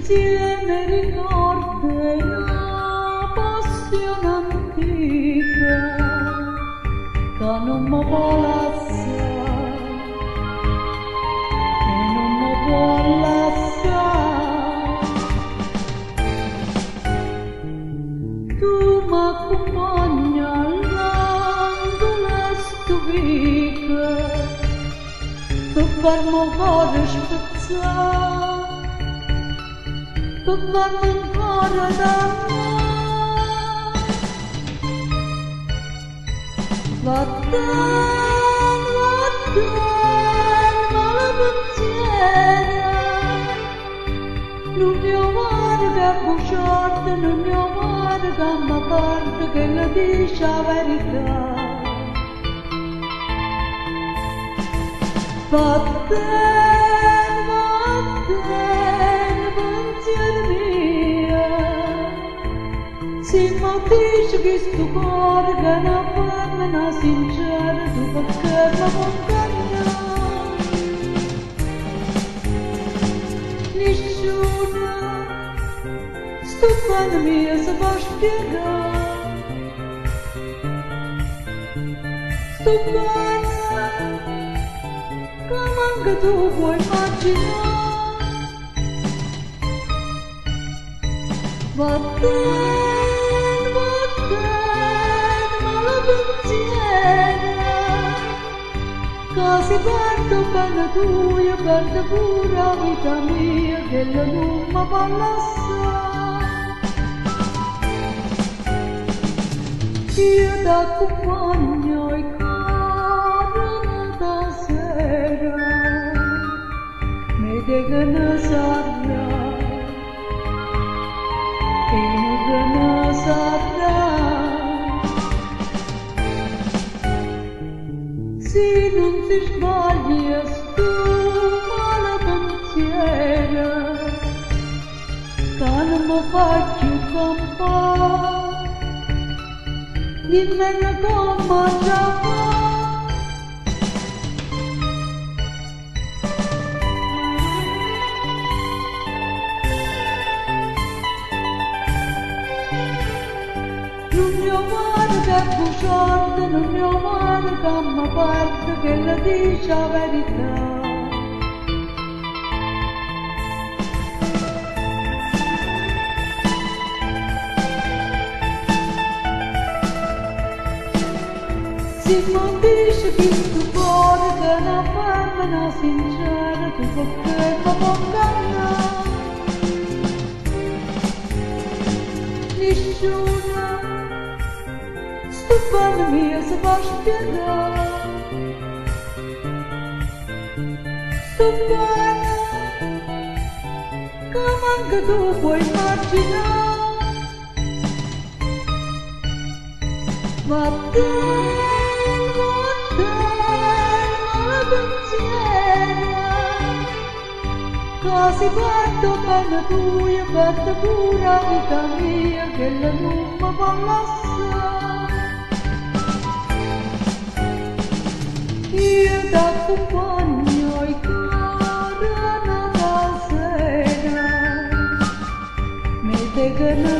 insieme ricorda una passione antica che non mi può lasciare, che non mi può lasciare. Tu mi accompagni all'angolo stupito per farmi ancora spezzare, per farmi ancora d'amore. Vattene, ma la pensiera non mi amare che bruciate, non mi amare che mi parte, che le dice la verità. Vattene, pensiero mio, se mi dici che sto cuore che non parla, non sincera, tu perché mi condanna? Nessuno, sto cuore mio si può spiegare, sto cuore che manca tu puoi immaginare. Vattene, ma la pensiera che si parte bene tu, io perdo pure la vita mia, che la non mi può lasciare. Io t'accompagno ai cori da sera, mi dicono sarà, e non sarà. Se non si sbaglia sto male pensiero, che non mi faccio campare, dimmene come già fa. Non mi amare che bruciate, non mi amare che mi parte, che le dice la verità. Se mi dici che sto cuore che non parla, non sincera, tu perché mi condanna? Nessuno, sto cuore mio si può spiegare, sto cuore che manca tu puoi immaginare. Vattene, ma la pensiera che si parte bene tu, io perdo pure la vita mia, che la non mi può lasciare. Io t'accompagno ai cori da sera, mi dicono